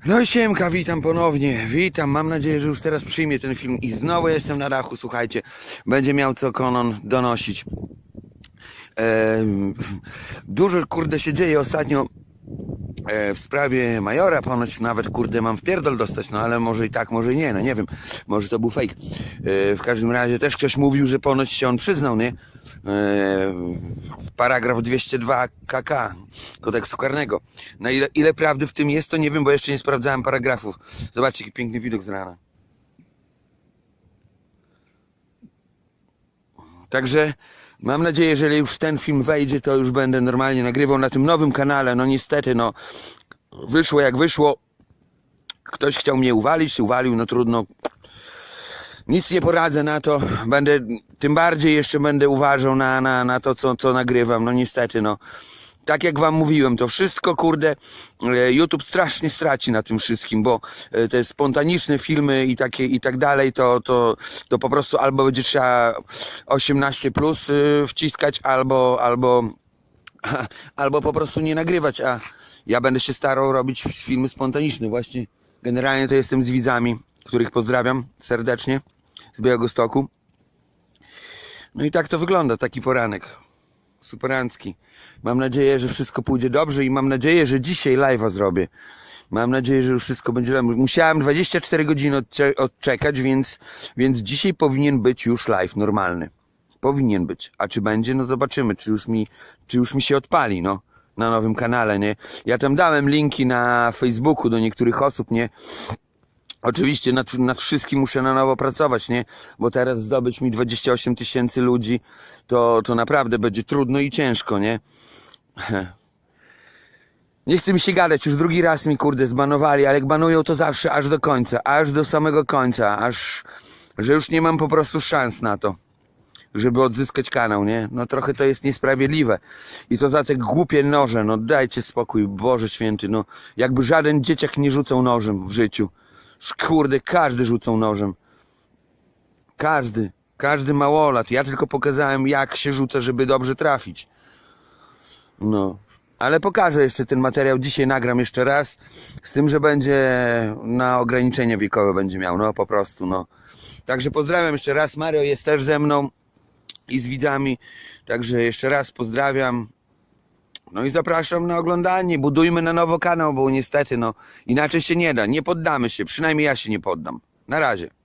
No i siemka, witam ponownie, witam, mam nadzieję, że już teraz przyjmie ten film i znowu jestem na dachu, słuchajcie, będzie miał co Konon donosić. Dużo kurde się dzieje ostatnio w sprawie Majora, ponoć nawet kurde mam wpierdol dostać, no ale może i tak, może i nie, no nie wiem, może to był fake. W każdym razie też ktoś mówił, że ponoć się on przyznał, nie? Paragraf 202 KK kodeksu karnego. No ile prawdy w tym jest, to nie wiem, bo jeszcze nie sprawdzałem paragrafów. Zobaczcie, jaki piękny widok z rana. Także mam nadzieję, że jeżeli już ten film wejdzie, to już będę normalnie nagrywał na tym nowym kanale. No niestety, no wyszło jak wyszło. Ktoś chciał mnie uwalić, uwalił, no trudno. Nic nie poradzę na to. Będę, tym bardziej jeszcze będę uważał na to, co nagrywam. No niestety, no. Tak jak wam mówiłem, to wszystko, kurde, YouTube strasznie straci na tym wszystkim, bo te spontaniczne filmy i tak dalej, to po prostu albo będzie trzeba 18+ wciskać, albo po prostu nie nagrywać, a ja będę się starał robić filmy spontaniczne. Właśnie generalnie to jestem z widzami, których pozdrawiam serdecznie z Białegostoku. No i tak to wygląda, taki poranek superancki. Mam nadzieję, że wszystko pójdzie dobrze i mam nadzieję, że dzisiaj live'a zrobię. Mam nadzieję, że już wszystko będzie dobrze. Musiałem 24 godziny odczekać, więc dzisiaj powinien być już live normalny. Powinien być. A czy będzie? No zobaczymy, czy już mi się odpali, no. Na nowym kanale, nie? Ja tam dałem linki na Facebooku do niektórych osób, nie? Oczywiście nad wszystkim muszę na nowo pracować, nie? Bo teraz zdobyć mi 28 000 ludzi, to naprawdę będzie trudno i ciężko, nie? Nie chce mi się gadać, już drugi raz mi kurde zbanowali, ale jak banują to zawsze aż do końca, aż do samego końca, że już nie mam po prostu szans na to, żeby odzyskać kanał, nie? No trochę to jest niesprawiedliwe. I to za te głupie noże, no dajcie spokój, Boże Święty, no. Jakby żaden dzieciak nie rzucał nożem w życiu. Kurde, każdy rzucał nożem. Każdy małolat. Ja tylko pokazałem, jak się rzuca, żeby dobrze trafić. No. Ale pokażę jeszcze ten materiał. Dzisiaj nagram jeszcze raz. Z tym, że będzie na ograniczenie wiekowe będzie miał. No po prostu, no. Także pozdrawiam jeszcze raz. Mario jest też ze mną i z widzami. Także jeszcze raz pozdrawiam. No i zapraszam na oglądanie. Budujmy na nowo kanał, bo niestety, no, inaczej się nie da. Nie poddamy się. Przynajmniej ja się nie poddam. Na razie.